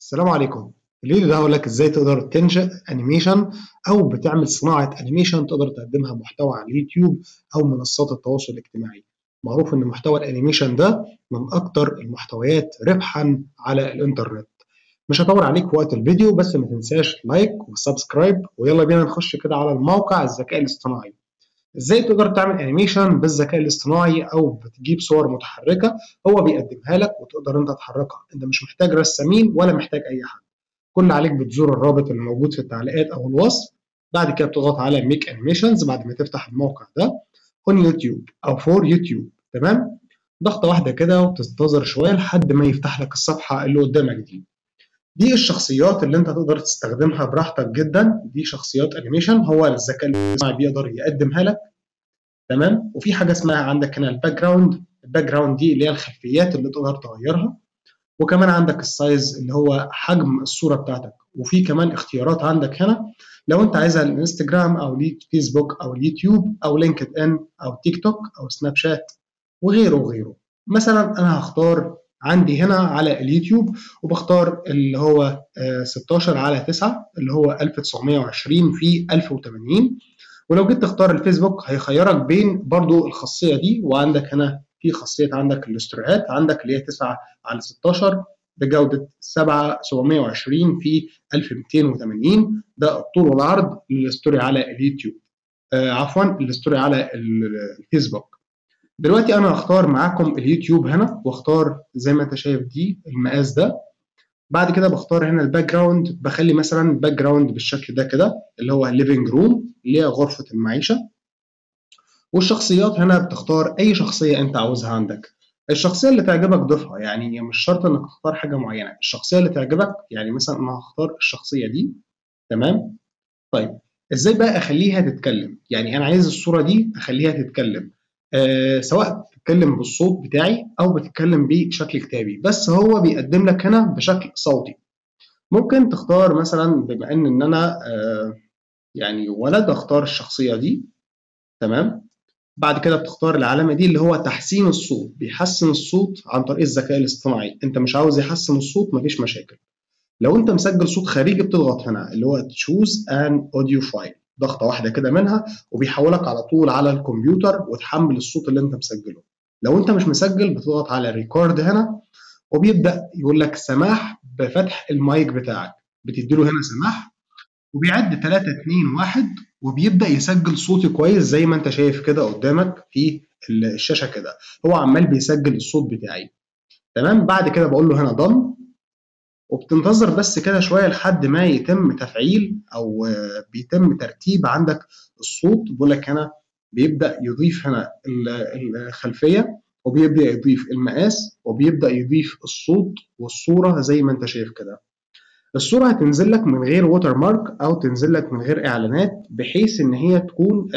السلام عليكم. الفيديو ده هقول لك ازاي تقدر تنشئ انيميشن او بتعمل صناعه انيميشن تقدر تقدمها محتوى على اليوتيوب او منصات التواصل الاجتماعي. معروف ان محتوى الانيميشن ده من اكتر المحتويات ربحا على الانترنت. مش هطول عليك في وقت الفيديو، بس ما تنساش لايك وسبسكرايب، ويلا بينا نخش كده على الموقع الذكاء الاصطناعي. ازاي تقدر تعمل انيميشن بالذكاء الاصطناعي او بتجيب صور متحركه هو بيقدمها لك وتقدر انت تحركها. انت مش محتاج رسامين ولا محتاج اي حاجه. كل اللي عليك بتزور الرابط اللي موجود في التعليقات او الوصف. بعد كده بتضغط على ميك انيميشنز بعد ما تفتح الموقع ده اون يوتيوب او فور يوتيوب. تمام. ضغطه واحده كده وبتنتظر شويه لحد ما يفتح لك الصفحه اللي قدامك دي الشخصيات اللي انت تقدر تستخدمها براحتك جدا. دي شخصيات انيميشن هو الذكاء الاصطناعي بيقدر يقدمها لك. تمام. وفي حاجه اسمها عندك هنا الباك جراوند دي اللي هي الخلفيات اللي تقدر تغيرها. وكمان عندك السايز اللي هو حجم الصوره بتاعتك. وفي كمان اختيارات عندك هنا لو انت عايزها الانستجرام او الفيسبوك او اليوتيوب او لينكد ان او تيك توك او سناب شات وغيره وغيره. مثلا انا هختار عندي هنا على اليوتيوب وبختار اللي هو 16 على 9 اللي هو 1920 في 1080. ولو جيت تختار الفيسبوك هيخيرك بين برضو الخاصية دي، وعندك هنا في خاصية عندك الاستوريات عندك اللي هي 9 على 16 بجودة 720 في 1280. ده الطول والعرض للاستوري على اليوتيوب. عفوا الاستوري على الفيسبوك. دلوقتي انا هختار معاكم اليوتيوب هنا واختار زي ما انت شايف دي المقاس ده. بعد كده بختار هنا الباك جراوند، بخلي مثلا الباك جراوند بالشكل ده كده اللي هو الليفنج روم اللي هي غرفة المعيشة. والشخصيات هنا بتختار اي شخصية انت عاوزها عندك. الشخصية اللي تعجبك ضيفها، يعني مش شرط انك تختار حاجة معينة. الشخصية اللي تعجبك، يعني مثلا انا هختار الشخصية دي. تمام. طيب ازاي بقى اخليها تتكلم؟ يعني انا عايز الصورة دي اخليها تتكلم. سواء بتتكلم بالصوت بتاعي او بتتكلم بشكل كتابي، بس هو بيقدم لك هنا بشكل صوتي. ممكن تختار مثلا بما ان انا يعني ولد اختار الشخصية دي. تمام. بعد كده بتختار العلامة دي اللي هو تحسين الصوت، بيحسن الصوت عن طريق الذكاء الاصطناعي. انت مش عاوز يحسن الصوت مفيش مشاكل. لو انت مسجل صوت خارجي بتضغط هنا اللي هو تشوز ان اوديو فايل، ضغطة واحدة كده منها وبيحولك على طول على الكمبيوتر وتحمل الصوت اللي انت مسجله. لو انت مش مسجل بتضغط على ريكورد هنا وبيبدأ يقول لك سماح بفتح المايك بتاعك. بتديله هنا سماح وبيعد 3 2 1 وبيبدأ يسجل صوتي كويس زي ما انت شايف كده قدامك في الشاشة كده. هو عمال بيسجل الصوت بتاعي. تمام. بعد كده بقول له هنا ضم، وبتنتظر بس كده شوية لحد ما يتم تفعيل أو بيتم ترتيب عندك الصوت. بيقول لك هنا بيبدأ يضيف هنا الخلفية وبيبدأ يضيف المقاس وبيبدأ يضيف الصوت والصورة زي ما انت شايف كده. الصورة هتنزل لك من غير ووتر مارك أو تنزل لك من غير إعلانات، بحيث إن هي تكون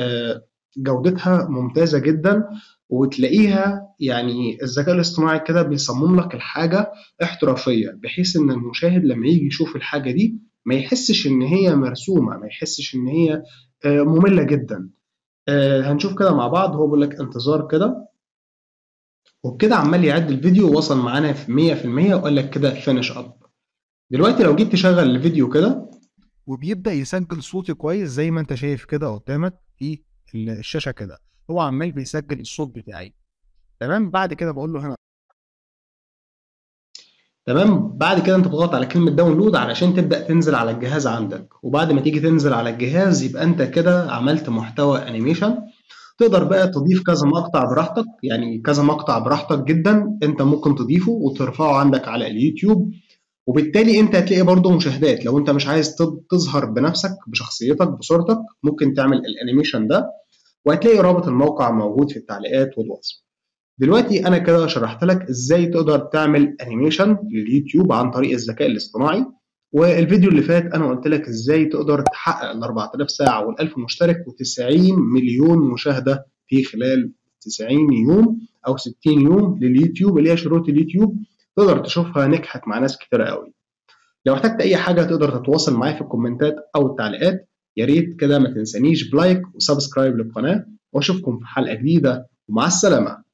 جودتها ممتازة جدا. وتلاقيها يعني الذكاء الاصطناعي كده بيصمم لك الحاجة احترافية، بحيث إن المشاهد لما يجي يشوف الحاجة دي ما يحسش إن هي مرسومة، ما يحسش إن هي مملة جدا. هنشوف كده مع بعض. هو بيقول لك انتظار كده، وبكده عمال يعد الفيديو وصل معانا في 100% وقال لك كده فينش اب. دلوقتي لو جيت تشغل الفيديو كده وبيبدأ يسجل صوتي كويس زي ما انت شايف كده قدامك في الشاشة كده. هو عمال بيسجل الصوت بتاعي. تمام. بعد كده بقول له هنا تمام. بعد كده انت بتضغط على كلمة داونلود علشان تبدأ تنزل على الجهاز عندك. وبعد ما تيجي تنزل على الجهاز يبقى انت كده عملت محتوى انيميشن. تقدر بقى تضيف كذا مقطع براحتك، يعني كذا مقطع براحتك جدا انت ممكن تضيفه وترفعه عندك على اليوتيوب. وبالتالي انت هتلاقي برضه مشاهدات. لو انت مش عايز تظهر بنفسك بشخصيتك بصورتك ممكن تعمل الانيميشن ده، وهتلاقي رابط الموقع موجود في التعليقات والوصف. دلوقتي انا كده شرحت لك ازاي تقدر تعمل انيميشن لليوتيوب عن طريق الذكاء الاصطناعي. والفيديو اللي فات انا قلت لك ازاي تقدر تحقق ال 4000 ساعة وال1000 مشترك و90 مليون مشاهدة في خلال 90 يوم او 60 يوم لليوتيوب اللي هي شروط اليوتيوب. تقدر تشوفها نجحت مع ناس كتيرة قوي. لو احتجت اي حاجة تقدر تتواصل معايا في الكومنتات او التعليقات. يا ريت كده ما تنسانيش بلايك وسبسكرايب للقناة، واشوفكم في حلقة جديدة ومع السلامة.